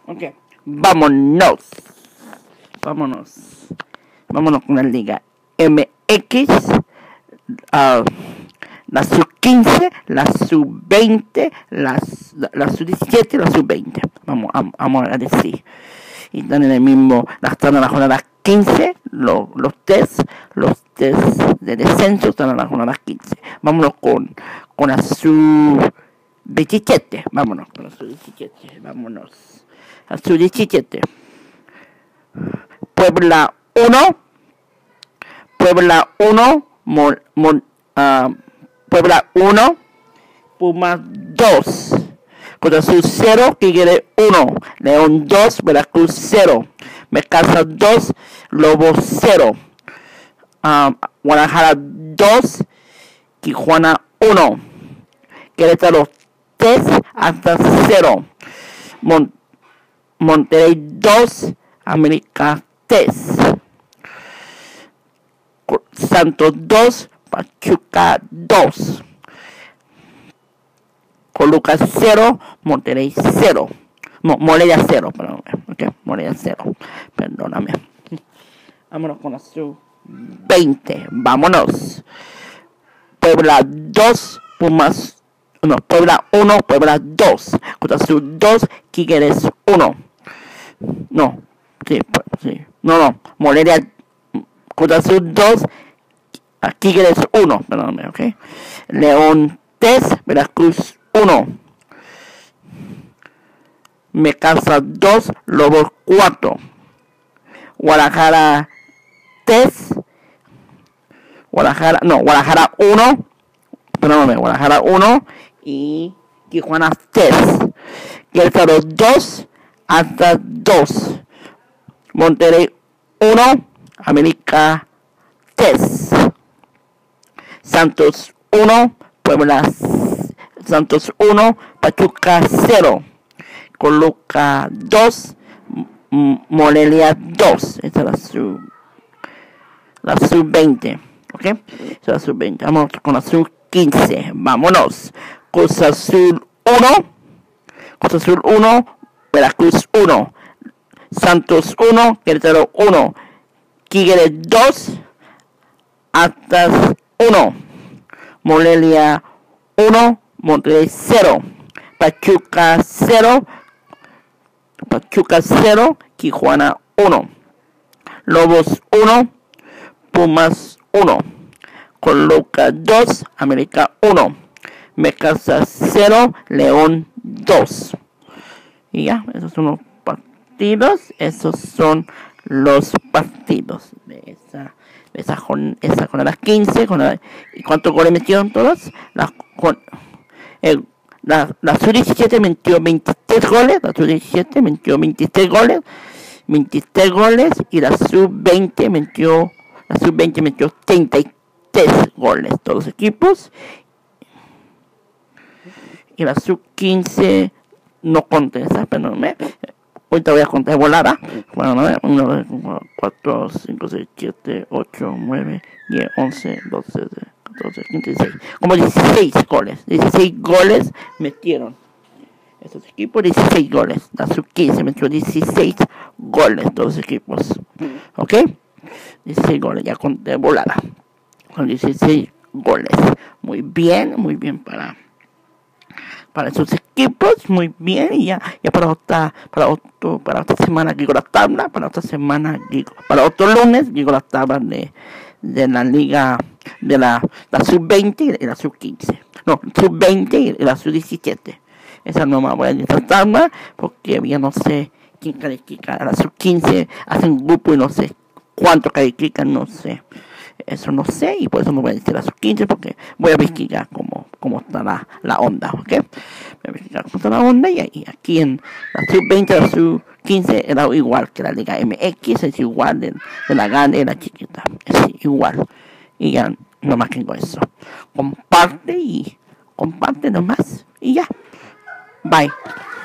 Ok, vámonos. Vámonos con la Liga MX. La sub-15, la sub-20, la sub-17 y la sub-20. Vamos a decir. Y están en el mismo, están en la jornada 15, los test de descenso están en la jornada 15. Vámonos con la sub-17. Vámonos con la sub-17. Vámonos. La sub-17. Puebla 1. Puebla 1. Puebla 1. Pumas 2. Cruz Azul 0, Tigre 1, León 2, Veracruz 0, Necaxa 2, Lobos 0, Guadalajara 2, Tijuana 1, Querétaro 3, hasta 0, Monterrey 2, América 3, Santos 2, Pachuca 2. Coluca 0, Monterrey 0. No, Morelia 0, perdón. Ok, Morelia 0. Perdóname. Vámonos con la sub-20. Vámonos. Puebla 2, Pumas. No, Puebla 1, Puebla 2. Cruz Azul 2, Tigres 1. No, sí. No. Morelia, Cruz Azul 2, Tigres 1. Perdóname, ok. León 3, Veracruz 1. Necaxa 2, Lobos 4. Guadalajara 3. Guadalajara 1. Perdóname, Guadalajara 1 y Tijuana 3. Querétaro 2, hasta 2. Monterrey 1, América 3. Santos 1, Puebla Santos 1, Pachuca 0, Coluca 2, Morelia 2. Esta es la sub-20, ¿ok? Esta es la sub-20. Vamos con la sub-15. Vámonos. Cruz Azul 1, Veracruz 1, Santos 1, Querétaro 1, Tigres 2, Atlas 1, Morelia 1, Monterrey 0, Pachuca 0, Tijuana 1, Lobos 1, Pumas 1, Coluca 2, América 1, Necaxa 0, León 2. Y ya, esos son los partidos. Esos son los partidos de esa jornada 15. ¿Y cuántos goles metieron todos? La sub-17 metió 23 goles. La sub-17 metió 23 goles. Y la sub-20 metió 33 goles. Todos los equipos. Y la sub-15 no conté esa, pero ahorita voy a contar de volada. Bueno, 1, 2, 4, 5, 6, 7, 8, 9, 10, 11, 12, 14, 15, 16. Como 16 goles. 16 goles metieron estos equipos. 16 goles. La sub-15 metió 16 goles todos los equipos. ¿Ok? 16 goles. Ya conté de volada. Con 16 goles. Muy bien para esos equipos, muy bien. Y ya para otra semana digo la tabla, para otro lunes digo la tabla de la liga de la sub-20 y la sub-15. No, sub-20 y la sub-17. Esa no me voy a decir esta tabla porque ya no sé quién califica a la sub-15, hacen grupo y no sé cuánto califican, no sé. Eso no sé, y por eso no voy a decir la sub-15, porque voy a investigar cómo está la onda, ¿ok? Voy a investigar cómo está la onda, y aquí en la sub-20, la sub-15 era igual que la Liga MX, es igual de la grande y la chiquita, es igual. Y ya, nomás tengo eso. Comparte nomás, y ya. Bye.